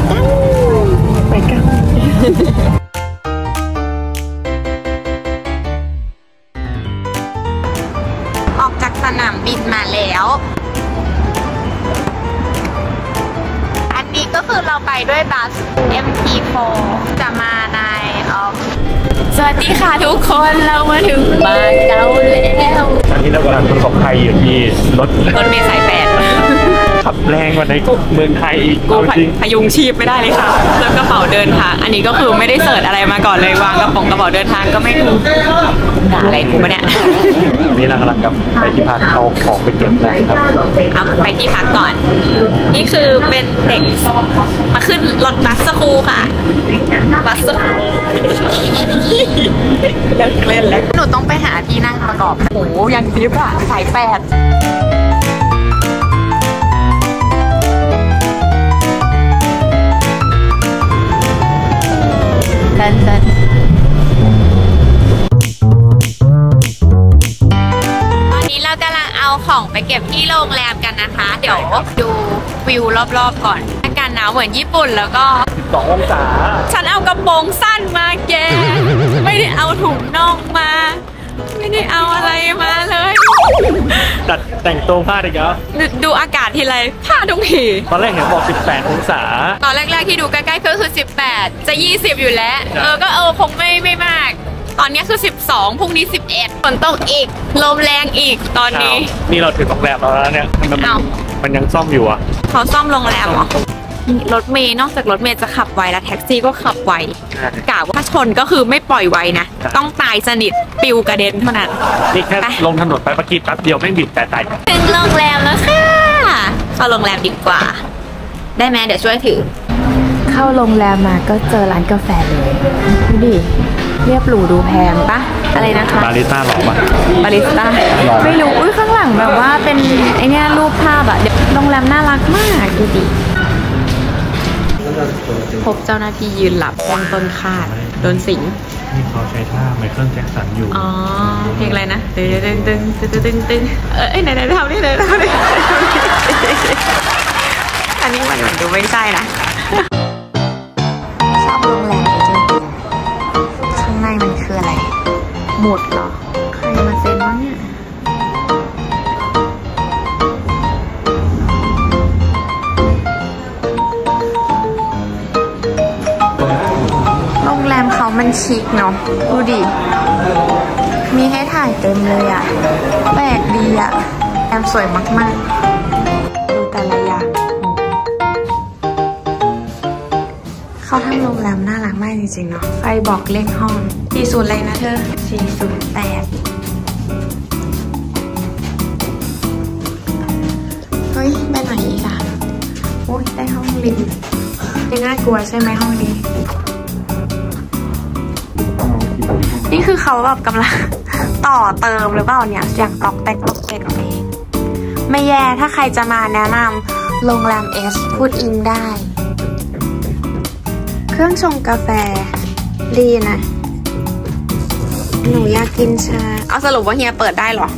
ไปกันออกจากสนามบินมาแล้วอันนี้ก็คือเราไปด้วยบัส MT4 จะมาในสวัสดีค่ะทุกคนเรามาถึงบ้านเก่าแล้วตอนนี้เรากำลังประสบภัยอยู่ที่รถเมล์สาย8 ขับแรงกว่าในเมืองไทยอีกพยุงชีพไม่ได้เลยค่ะแล้วกระเป๋าเดินทางอันนี้ก็คือไม่ได้เสิร์ชอะไรมาก่อนเลยวางกระเป๋าเดินทางก็ไม่ถูกด่าอะไรกูมาเนี่ยนี่เรากำลังกลับไปที่พักเอาของไปเก็บนะครับเอาไปที่พักก่อนนี่คือเป็นเด็กมาขึ้นรถบัสสคูค่ะบัสสคูเล่นแล้วหนูต้องไปหาที่นั่งประกอบโอ้ยังดิบอะสาย8ตอนนี้เรากำลังเอาของไปเก็บที่โรงแรมกันนะคะเดี๋ยวดูวิวรอบๆก่อนอากาศหนาวเหมือนญี่ปุ่นแล้วก็ 12 องศาฉันเอากระโปรงสั้นมาแกไม่ได้เอาถุงน่องมาไม่ได้เอาอะไรมาเลยจัดแต่งตัวพลาดอีกแล้วดูอากาศทีไรพลาดทุกทีตอนแรกเห็นบอก18 องศาตอนแรกๆที่ดูใกล้ๆก็คือ18จะ20อยู่แล้วก็คงไม่มากตอนนี้คือ12พรุ่งนี้11ฝนตกอีกลมแรงอีกตอนนี้นี่เราถึงโรงแรมแล้วเนี่ยมันยังซ่อมอยู่อ่ะเขาซ่อมโรงแรมเหรอรถเมย์นอกจากรถเมย์จะขับไวแล้วแท็กซี่ก็ขับไวกะว่าถ้าชนก็คือไม่ปล่อยไวนะต้องตายสนิทปิวกระเด็นเท่านั้นนี่แค่ลงถนนไปเมื่อกี้แป๊บเดียวไม่บิดแต่ตายถึงโรงแรมแล้วค่ะเข้าโรงแรมดีกว่าได้ไหมเดี๋ยวช่วยถือเข้าโรงแรมมาก็เจอร้านกาแฟเลยดูดิเรียบหรูดูแพงปะอะไรนะคะบาริสต้าหรอปะบาริสต้าไม่รู้อุ้ยข้างหลังแบบว่าเป็นไอเนี้ยรูปภาพอะโรงแรมน่ารักมากดูดิพบเจ้าหน้าที่ยืนหลับตรงต้นคาดโดนสิงนี่เขาใช้ท่าไมเคิลแจ็คสันอยู่อ๋อเพลงอะไรนะตึงไหนทำนี่เลยอันนี้มันเหมือนดูไม่ใช่นะชอบโรงแรมจริงข้างในมันคืออะไรหมดเหรอใครมาเซ็นวะเนี่ยโรงแรมเขามันชิคเนาะดูดิมีให้ถ่ายเต็มเลยอ่ะแปลกดีอ่ะแอมสวยมากๆดูแต่ละอย่างเขาทำโรงแรมน่ารักมากจริงๆเนาะไฟบอกเลขห้อง40อะไรนะเธอ408เฮ้ยไปไหนอีกอ่ะโอ้ยได้ห้องริมยังน่ากลัวใช่ไหมห้องนี้นี่คือเขาแบบกำลังต่อเติมหรือเปล่าเนี่ยอย่างตอกแตกกับเองไม่แย่ถ้าใครจะมาแนะนำโรงแรมพูดอินได้เครื่องชงกาแฟดีนะหนูอยากกินชาเอาสรุปว่าเฮียเปิดได้หรอ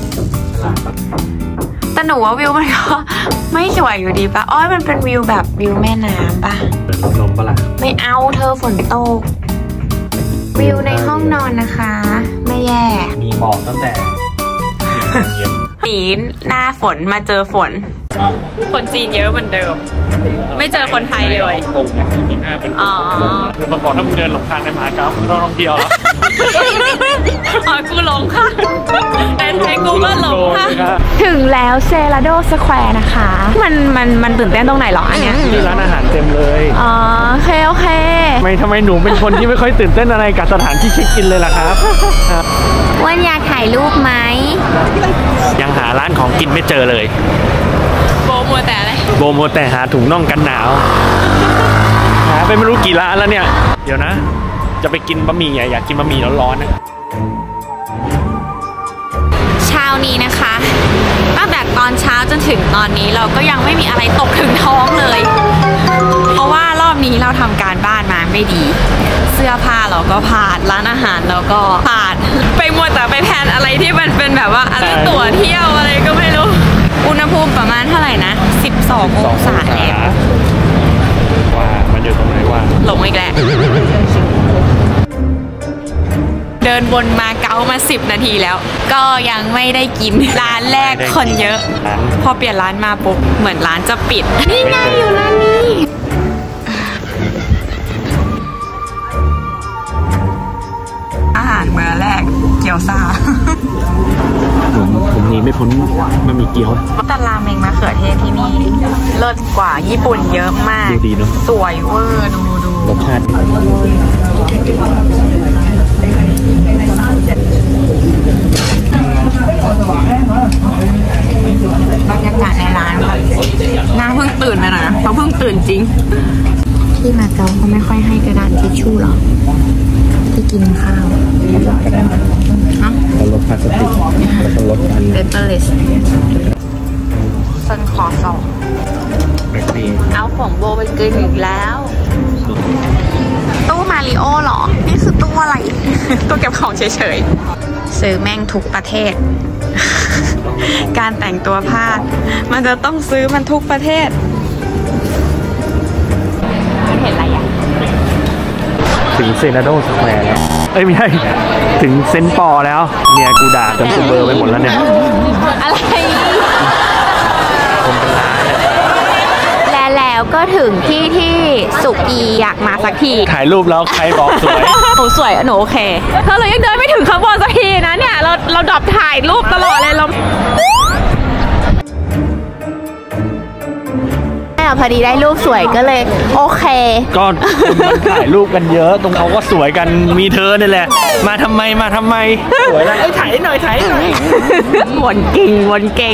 แต่หนูว่าวิวมันก็ไม่สวยอยู่ดีปะอ้อยมันเป็นวิวแบบวิวแม่น้ำปะลมปะล่ะไม่เอาเธอฝนตกวิวในห้องนอนนะคะไม่แย่มีหมอกตั้งแต่หนีหน้าฝนมาเจอฝนคนจีนเยอะเหมือนเดิมไม่เจอคนไทยเลยอ๋อมาบอกถ้ามึงเดินหลงทางในมหาเก๊ามึงต้องท่องเที่ยวแล้วอ๋อกูหลงค่ะแต่ไทยกูก็หลงค่ะถึงแล้วเซราโดสแควร์นะคะมันตื่นเต้นตรงไหนหรออันเนี้ยมีร้านอาหารเต็มเลยอ๋อโอเคทำไมหนูเป็นคนที่ไม่ค่อยตื่นเต้นอะไรกับสถานที่เช็คอินเลยล่ะครับว่าอยากถ่ายรูปไหมยังหาร้านของกินไม่เจอเลยโบมัวแต่อะไรโบมัวแต่หาถุงน่องกันหนาวหาไปไม่รู้กี่ร้านแล้วเนี่ยเดี๋ยวนะจะไปกินบะหมี่อยากกินบะหมี่ร้อนๆนะเช้านี้นะคะตั้งแต่ตอนเช้าจนถึงตอนนี้เราก็ยังไม่มีอะไรตกถึงท้องเลยเพราะว่ารอบนี้เราทำการบ้านมาไม่ดีเสื้อผ้าเราก็พลาดร้านอาหารเราก็พลาดไปมัวแต่ไปแพลนอะไรที่มันเป็นแบบว่าอะไรตั๋วเที่ยวอะไรก็ไม่รู้อุณหภูมิประมาณเท่าไหร่นะ12 องศาแล้วหลงอีกแล้วเดินวนมาเก๊ามา10 นาทีแล้ว ก็ยังไม่ได้กินร้านแรกคนเยอะ พอเปลี่ยนร้านมาปุ๊บเหมือนร้านจะปิดนี่ไงอยู่ร้านนี้อาหารมื้อแรกเกี๊ยวซ่าผมหนีไม่พ้นมันมีเกี๊ยวแต่ราเมงมะเขือเทศที่นี่เลิศกว่าญี่ปุ่นเยอะมากดูดีเนาะสวยเวอร์ดูรสชาติบรรยากาศในร้านน่าเพิ่งตื่นมาหน่อยนะเขาเพิ่งตื่นจริงที่มาเก๊าเขาไม่ค่อยให้กระดาษทิชชู่หรอที่กินข้าวเขาลดพลาสติกแล้วก็ลดอันเปเปอร์เลสซันขอสองเอาของโบไปกินอีกแล้วตู้มาริโอหรอนี่คือตู้อะไรตู้เก็บของเฉยๆซื้อแม่งทุกประเทศการแต่งตัวพลาดมันจะต้องซื้อมันทุกประเทศเห็นอะไรอ่ะถึงเซนาโดสแควร์แล้วไม่ใช่ถึงเซนปอแล้วเนี่ยกูด่าจนกูเบอร์ไปหมดแล้วเนี่ยอะไรคนเป็นล้านแล้วก็ถึงที่สุกีอยากมาสักทีถ่ายรูปแล้วใครบอกสวยหนูสวยหนูโอเคเรายังเดินไม่ถึงข้างบนสักทีนะเนี่ยเราดรอปถ่ายรูปตลอดเลยเราพอดีได้รูปสวยก็เลยโอเคก็มันถ่ายรูปกันเยอะตรงเขาก็สวยกันมีเธอเนี่ยแหละมาทำไมสวยแล้วถ่ายหน่อยวนเก่ง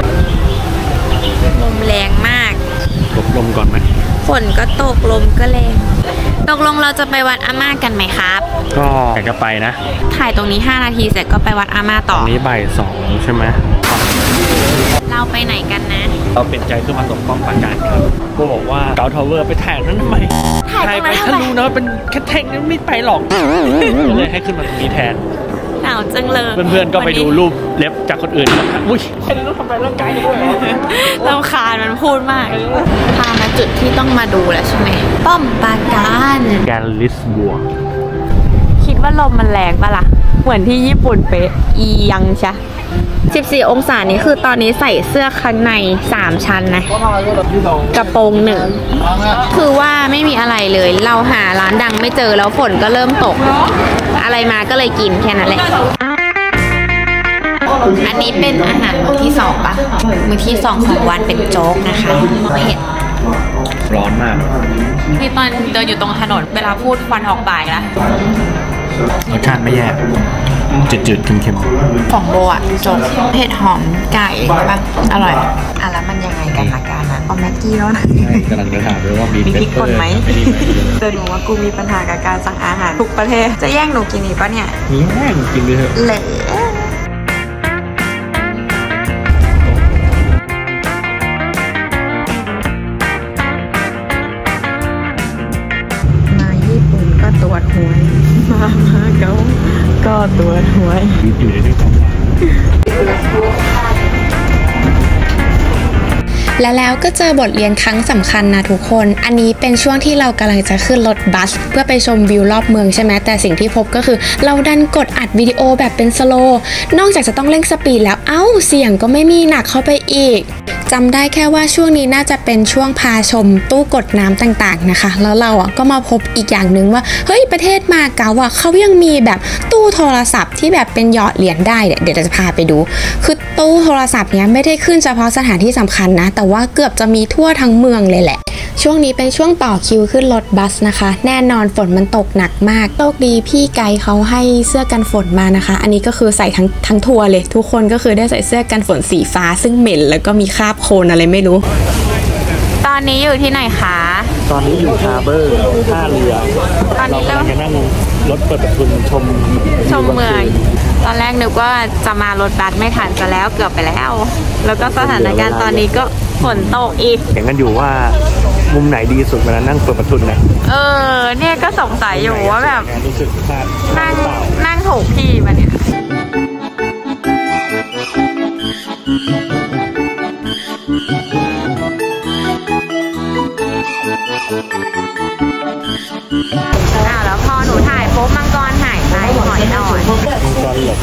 ลมแรงมากตกลมก่อนไหมฝนก็ตกลมก็แรงตกลงเราจะไปวัดอาม่ากันไหมครับก็อยากจะไปนะถ่ายตรงนี้5 นาทีเสร็จก็ไปวัดอาม่าต่อตอนนี้บ่าย 2ใช่ไหมเราไปไหนกันนะเราเป็นใจขึ้นมาตรงป้อมปราการครับก็บอกว่าเกาทาวเวอร์ไปถ่ายนั้นทำไมถ่ายไปถ้ารู้นะเป็นแค่แท่งไม่ไปหรอกเลยให้ขึ้นมาตรงนี้แทนหนาวจังเลยเพื่อนๆก็ไปดูรูปเล็บจากคนอื่นอุ้ยแค่นี้ต้องทำลายร่างกายด้วยรำคาญมันพูดมากพามาจุดที่ต้องมาดูแล้วใช่ไหมป้อมปราการแกนลิสบัวคิดว่าลมมันแรงปะล่ะเหมือนที่ญี่ปุ่นเป๊ะอียังใช่14 องศานี้คือตอนนี้ใส่เสื้อข้างใน3 ชั้นนะกระโปรง1คือว่าไม่มีอะไรเลยเราหาร้านดังไม่เจอแล้วฝนก็เริ่มตกอะไรมาก็เลยกินแค่นั้นแหละอันนี้เป็นอาหารมื้อที่2ปะมื้อที่2ของวันเป็นโจ๊กนะคะเผ็ดร้อนมากนี่ตอนเดินอยู่ตรงถนนเวลาพูดควันออกปากแล้วรสชาติไม่แย่จืดๆเค็มๆของโบอ่ะโจ๊กเผ็ดหอมไก่ป่ะอร่อยแล้วมันยังไงกันอาการนะเอาแม็กกี้แล้วนะกำลังจะถามด้วยว่ามีพริกป่นไหมเตือนหนูว่ากูมีปัญหากับการสั่งอาหารทุกประเทศจะแย่งหนูกินอีกปะเนี่ยแย่งกินเลยเถอะเละตรวจหวยมาเก๊าก็ตรวจหวยอยู่ในด้วยกันแล้วก็เจอบทเรียนครั้งสำคัญนะทุกคนอันนี้เป็นช่วงที่เรากำลังจะขึ้นรถบัสเพื่อไปชมวิวรอบเมืองใช่ไหมแต่สิ่งที่พบก็คือเราดันกดอัดวิดีโอแบบเป็นสโลว์นอกจากจะต้องเร่งสปีดแล้วเสียงก็ไม่มีหนักเข้าไปอีกจำได้แค่ว่าช่วงนี้น่าจะเป็นช่วงพาชมตู้กดน้ำต่างๆนะคะแล้วเราก็มาพบอีกอย่างหนึ่งว่าเฮ้ยประเทศมาเก๊าเขายังมีแบบตู้โทรศัพท์ที่แบบเป็นหยอดเหรียญได้เดี๋ยวจะพาไปดูคือตู้โทรศัพท์เนี้ยไม่ได้ขึ้นเฉพาะสถานที่สำคัญนะแต่ว่าเกือบจะมีทั่วทั้งเมืองเลยแหละช่วงนี้เป็นช่วงต่อคิวขึ้นรถบัสนะคะแน่นอนฝนมันตกหนักมากโชคดีพี่ไกด์เขาให้เสื้อกันฝนมานะคะอันนี้ก็คือใส่ทั้งทัวร์เลยทุกคนก็คือได้ใส่เสื้อกันฝนสีฟ้าซึ่งเหม็นแล้วก็มีคราบโคลนอะไรไม่รู้ตอนนี้อยู่ที่ไหนคะตอนนี้อยู่ฮาร์เบอร์ท่าเรือตอนนี้เราจะนั่งรถเปิดประทุนชมเมืองตอนแรกนึกว่าจะมารถบัสไม่ทันซะแล้วเกือบไปแล้วแล้วก็สถานการณ์ตอนนี้ก็ฝนตกอีกอย่างนั้นอยู่ว่ามุมไหนดีสุดเวลานั่งเปิดประทุนนะเนี่ยก็สงสัยอยู่ว่าแบบนั่งถูกที่มาเนี่ยนิดหน่อยตอนหลบ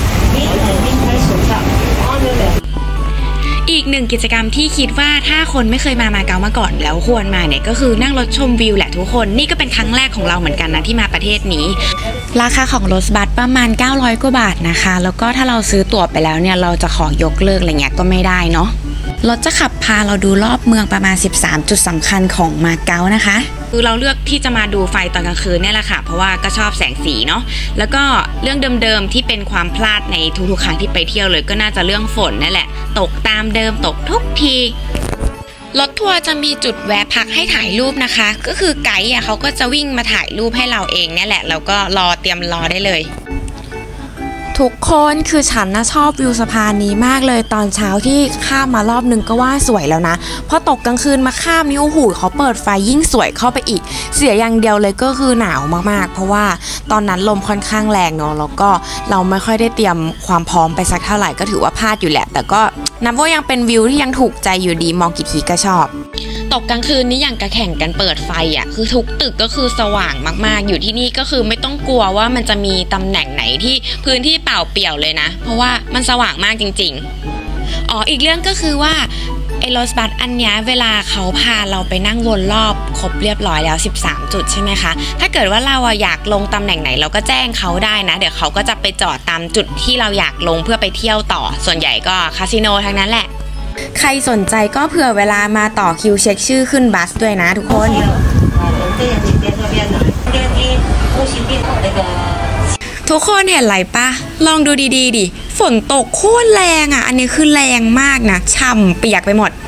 อีกหนึ่งกิจกรรมที่คิดว่าถ้าคนไม่เคยมาเก๊ามาก่อนแล้วควรมาเนี่ยก็คือนั่งรถชมวิวแหละทุกคนนี่ก็เป็นครั้งแรกของเราเหมือนกันนะที่มาประเทศนี้ราคาของรถบัสประมาณ900 กว่าบาทนะคะแล้วก็ถ้าเราซื้อตั๋วไปแล้วเนี่ยเราจะขอยกเลิกอะไรเงี้ยก็ไม่ได้เนาะรถจะขับพาเราดูรอบเมืองประมาณ13จุดสำคัญของมาเก๊านะคะคือเราเลือกที่จะมาดูไฟตอนกลางคืนเนี่ยแหละค่ะเพราะว่าก็ชอบแสงสีเนาะแล้วก็เรื่องเดิมๆที่เป็นความพลาดในทุกๆครั้งที่ไปเที่ยวเลยก็น่าจะเรื่องฝนนั่นแหละตกตามเดิมตกทุกทีรถทัวร์จะมีจุดแวะพักให้ถ่ายรูปนะคะก็คือไกด์เขาก็จะวิ่งมาถ่ายรูปให้เราเองเนี่ยแหละแล้วก็เตรียมรอได้เลยทุกคนคือฉันนะชอบวิวสะพานนี้มากเลยตอนเช้าที่ข้ามมารอบนึงก็ว่าสวยแล้วนะพอตกกลางคืนมาข้ามนิ้วหูเขาเปิดไฟยิ่งสวยเข้าไปอีกเสียอย่างเดียวเลยก็คือหนาวมากๆเพราะว่าตอนนั้นลมค่อนข้างแรงเนาะแล้วก็เราไม่ค่อยได้เตรียมความพร้อมไปสักเท่าไหร่ก็ถือว่าพลาดอยู่แหละแต่ก็นับว่ายังเป็นวิวที่ยังถูกใจอยู่ดีมองกี่ทีก็ชอบตกกลางคืนนี้อย่างกระแข่งกันเปิดไฟอ่ะคือทุกตึกก็คือสว่างมากๆอยู่ที่นี่ก็คือไม่ต้องกลัวว่ามันจะมีตำแหน่งไหนที่พื้นที่เปล่าเปลี่ยวเลยนะเพราะว่ามันสว่างมากจริงๆอีกเรื่องก็คือว่าไอ้รถบัสอันนี้เวลาเขาพาเราไปนั่งวนรอบครบเรียบร้อยแล้ว13จุดใช่ไหมคะถ้าเกิดว่าเราอยากลงตำแหน่งไหนเราก็แจ้งเขาได้นะเดี๋ยวเขาก็จะไปจอดตามจุดที่เราอยากลงเพื่อไปเที่ยวต่อส่วนใหญ่ก็คาสิโนทั้งนั้นแหละใครสนใจก็เผื่อเวลามาต่อคิวเช็คชื่อขึ้นบัสด้วยนะทุกคนทุกคนเห็นอะไรปะลองดูดีๆดิฝนตกโคตรแรงอ่ะอันนี้คือแรงมากนะฉ่ำเปียกไปหมด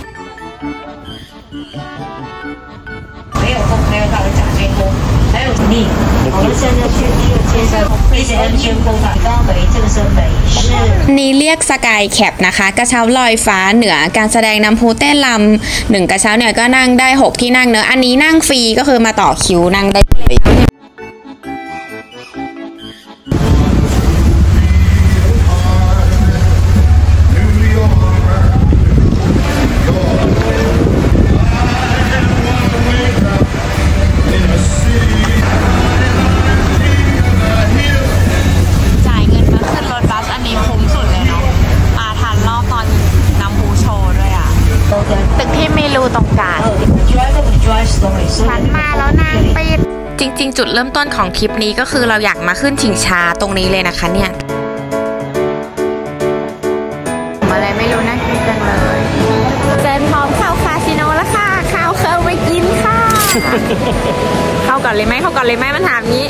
นี่เรียกสกายแคปนะคะกระเช้าลอยฟ้าเหนือการแสดงน้ำพุเต้นลำ1กระเช้าเนี่ยก็นั่งได้6ที่นั่งเนอะอันนี้นั่งฟรีก็คือมาต่อคิวนั่งได้เลยตึกที่มีรูตรงกลางฉันมาแล้วนางปิดจริงๆจุดเริ่มต้นของทริปนี้ก็คือเราอยากมาขึ้นชิงช้าตรงนี้เลยนะคะเนี่ยอะไรไม่รู้น่ากินจังเลยเจนพร้อมเข้าคาสิโนแล้วค่ะข้าวเครื่องไปกินค่ะ เข้าก่อนเลยไหมมันถามนี้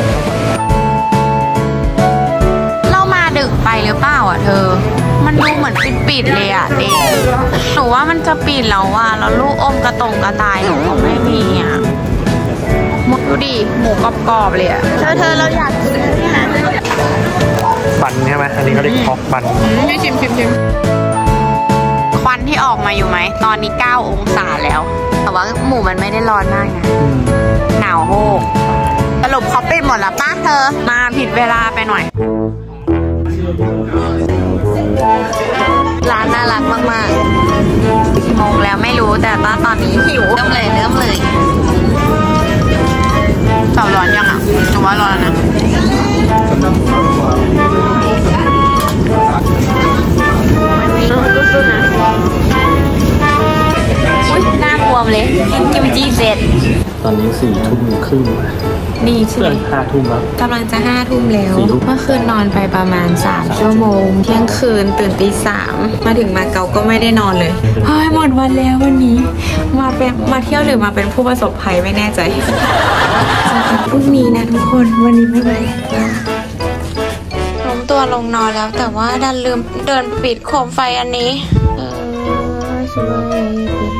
เรามาดึกไปหรือเปล่าอ่ะเธอมันดูเหมือนปิดเลยอ่ะเด็กหนูว่ามันจะปิดแล้วอ่ะแล้วลูกอมกระต่ายหนูก็ไม่มีอ่ะดูดิหมูกรอบๆเลยอ่ะเธอเราอยากซื้อเนี่ยบันใช่ไหมอันนี้เขาเรียกพ็อกบันไม่ชิมควันที่ออกมาอยู่ไหมตอนนี้9 องศาแล้วแต่ว่าหมูมันไม่ได้ร้อนมากนะหนาวโฮกสรุปเขาปิดหมดแล้วป้าเธอมาผิดเวลาไปหน่อยร้านน่ารักมากๆโมงแล้วไม่รู้แต่ว่าตอนนี้หิวเริ่มเลยเต่าร้อนยังอ่ะหนูว่าร้อนนะสู้ๆนะอุ๊ยน่ากลัวเลยกิมจิเสร็จตอนนี้4 ทุ่มครึ่งนี่ใช่ไหม 5 ทุ่มแล้วกำลังจะ5 ทุ่มแล้วเมื่อคืนนอนไปประมาณ3 ชั่วโมงเที่ยงคืนตื่นตี 3มาถึงมาเก๊าก็ไม่ได้นอนเลยเฮ้ยหมดวันแล้ววันนี้มาเที่ยวหรือมาเป็นผู้ประสบภัยไม่แน่ใจพรุ่งนี้นะทุกคนวันนี้ไม่ไปล้มตัวลงนอนแล้วแต่ว่าดันลืมเดินปิดโคมไฟอันนี้ช่วยปิด